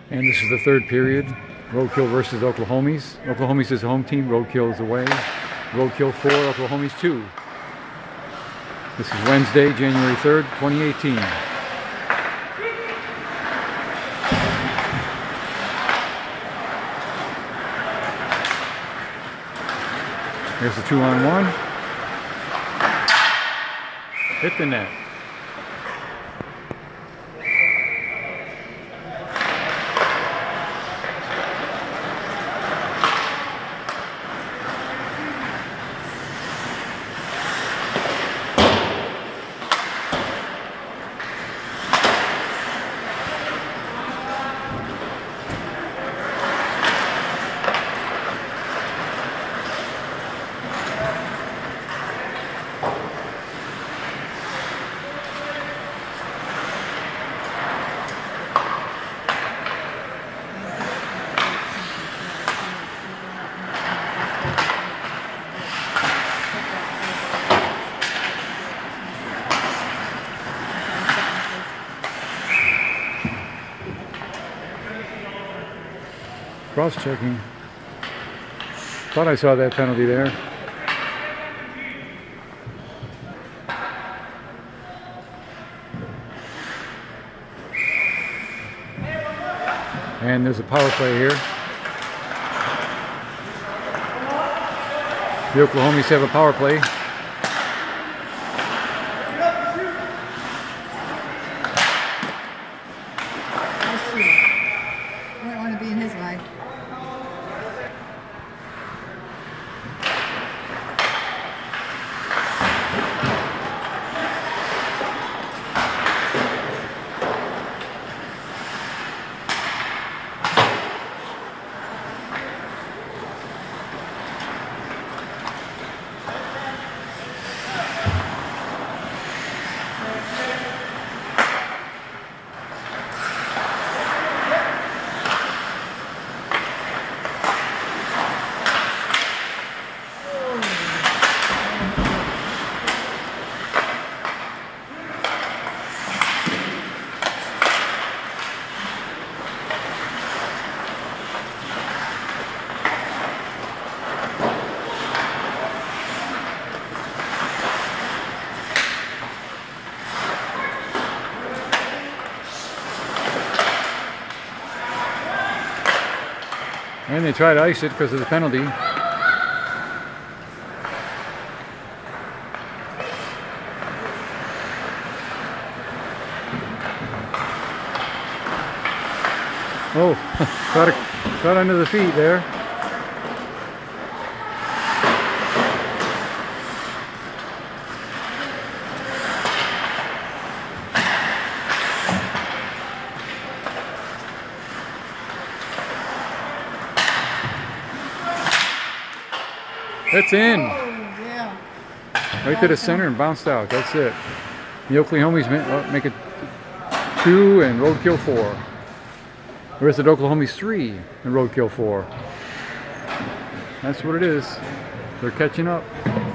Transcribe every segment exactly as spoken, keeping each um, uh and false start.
And this is the third period. Roadkill versus Oklahomies. Oklahomies is the home team, Roadkill is away. Roadkill four, Oklahomies two. This is Wednesday, January third, twenty eighteen. Here's the two on one. Hit the net. Cross-checking. Thought I saw that penalty there. And there's a power play here. The Oklahomies have a power play. Might want to be in his line. And they try to ice it because of the penalty. Oh, got, a, got under the feet there. It's in. Oh, yeah. Right to the center and bounced out. That's it. The Oklahomies make it two and Roadkill four. Whereas the Oklahomies three and Roadkill four. That's what it is. They're catching up.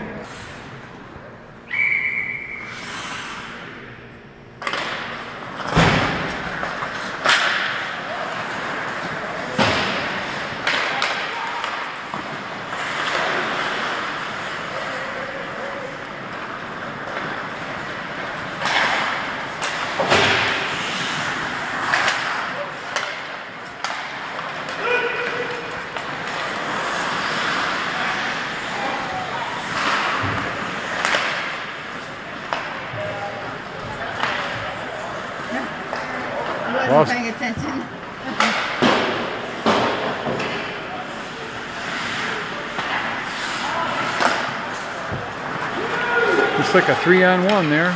I wasn't paying attention. It's like a three on one there.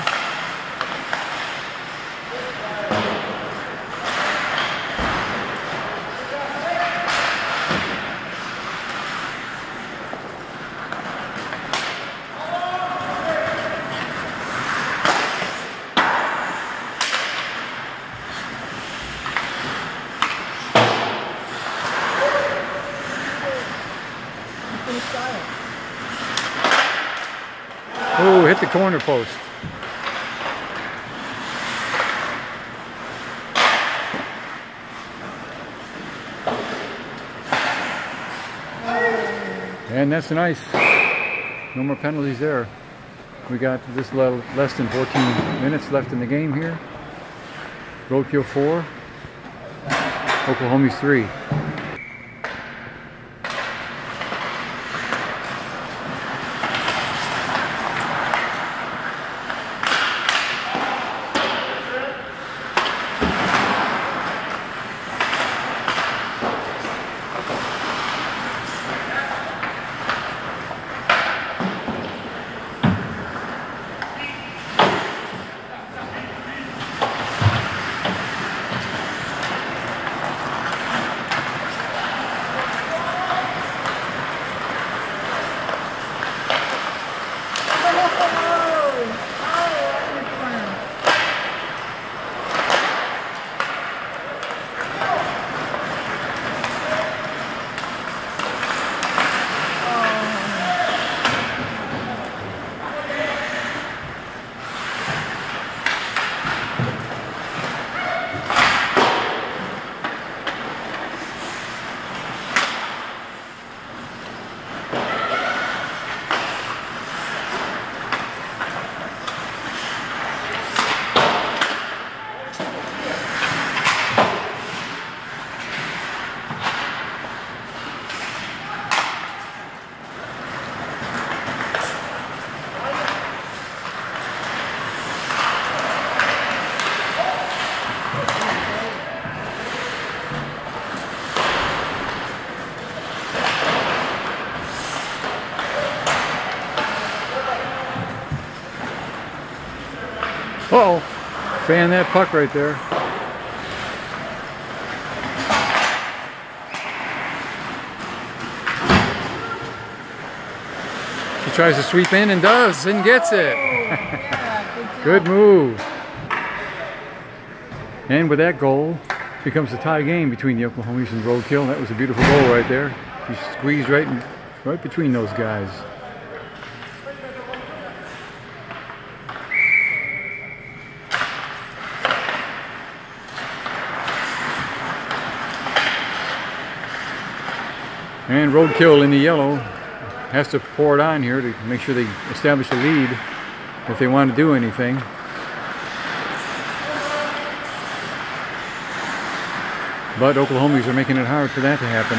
Oh, hit the corner post. And that's nice. No more penalties there. We got just less than fourteen minutes left in the game here. Roadkill four, Oklahomies three. Uh-oh, fan that puck right there. She tries to sweep in and does, and gets it. Yeah, good, good move. And with that goal, becomes a tie game between the Oklahomies and Roadkill. That was a beautiful goal right there. She squeezed right, in, right between those guys. And Roadkill in the yellow has to pour it on here to make sure they establish a lead if they want to do anything. But Oklahomies are making it hard for that to happen.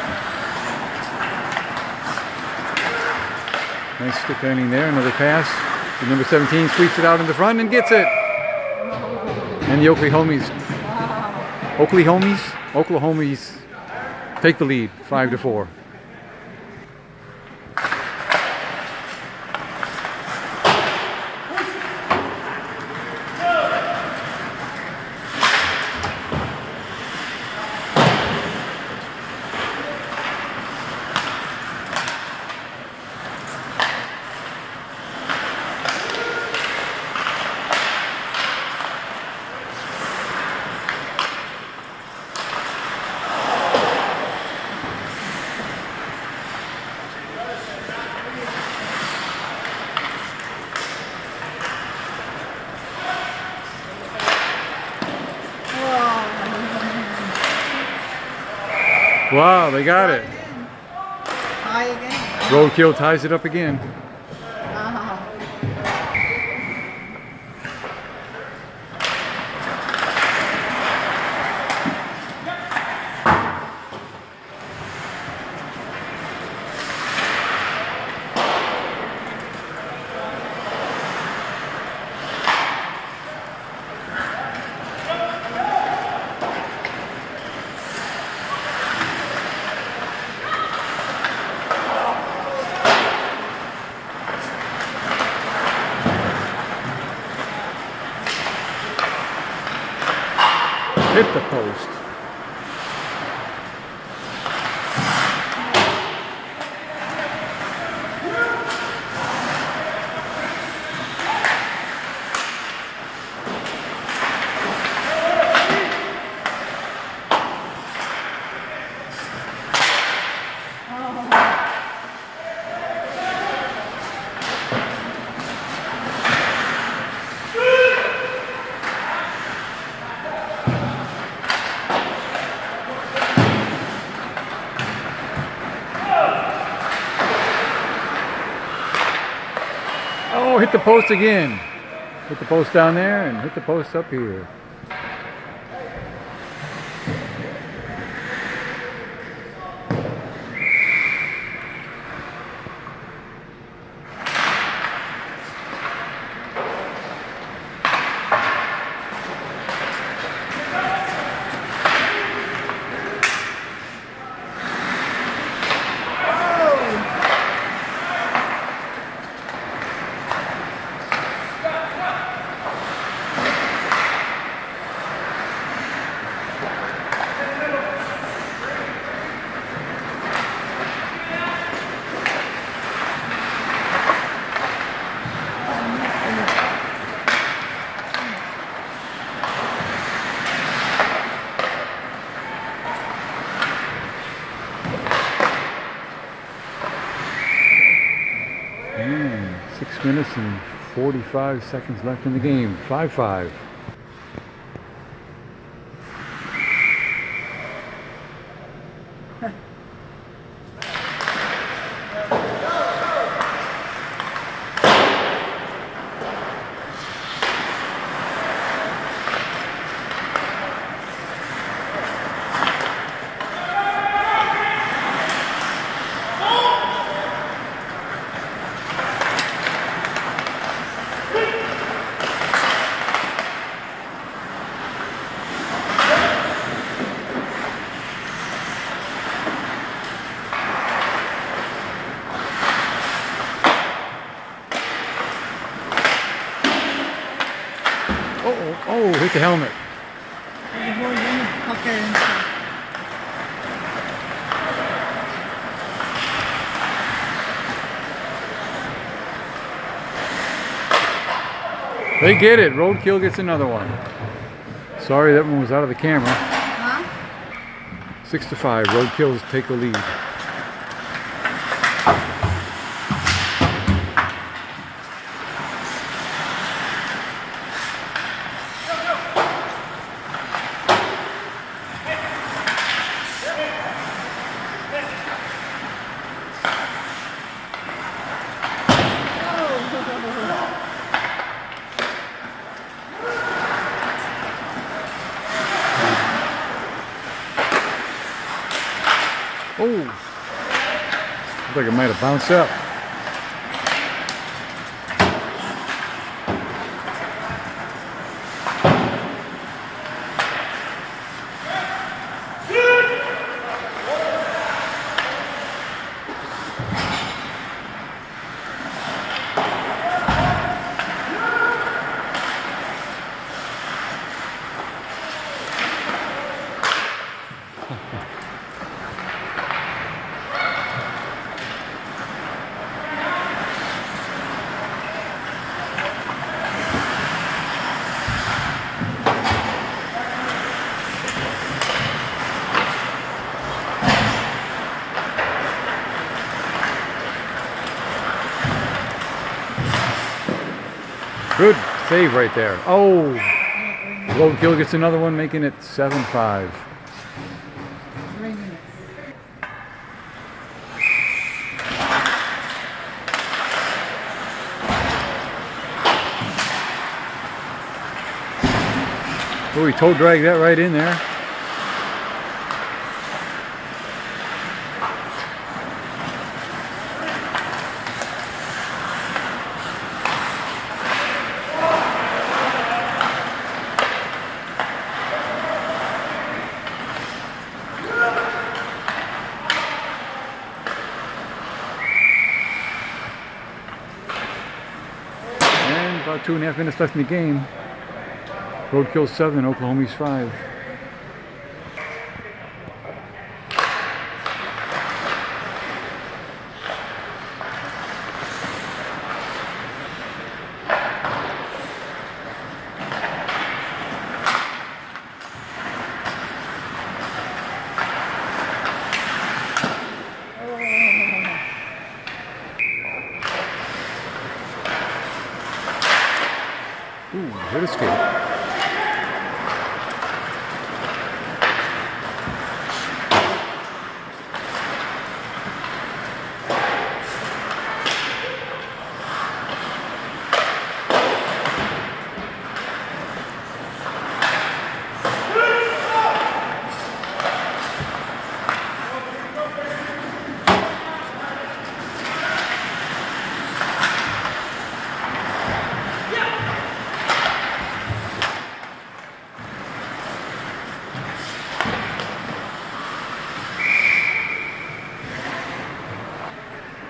Nice stick landing there, another pass. The number seventeen sweeps it out in the front and gets it. And the Oklahomies, Oklahomies, Oklahomies take the lead, five to four. Wow, they got it. Tie again. Roadkill ties it up again. Wow. Hit the post. Oh, hit the post again. Hit the post down there and hit the post up here. Man, six minutes and forty-five seconds left in the game. five five. Oh, oh, hit the helmet. They get it. Roadkill gets another one. Sorry, that one was out of the camera. Huh? Six to five. Roadkills take the lead. Oh, looks like it might have bounced up. Good save right there. Oh, Roadkill gets another one, making it seven five. Three minutes. Oh, he toe dragged that right in there. About two and a half minutes left in the game. Roadkill seven, Oklahomies five. Ooh, good escape.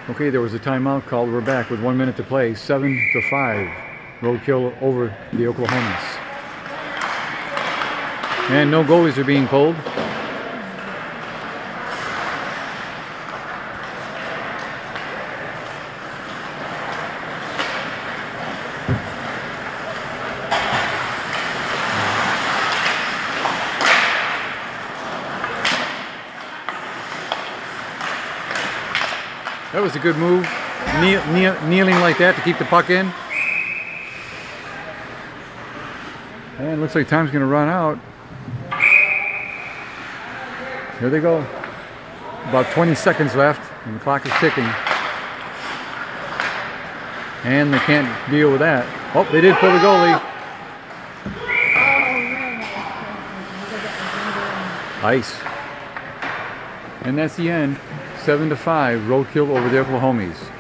Okay, there was a timeout called. We're back with one minute to play. Seven to five. Roadkill over the Oklahomies. And no goalies are being pulled. That was a good move. Kneel, kneel, kneeling like that to keep the puck in. And looks like time's going to run out. Here they go. About twenty seconds left, and the clock is ticking. And they can't deal with that. Oh, they did pull the goalie. Ice. And that's the end. Seven to five. Roadkill over the Oklahomies.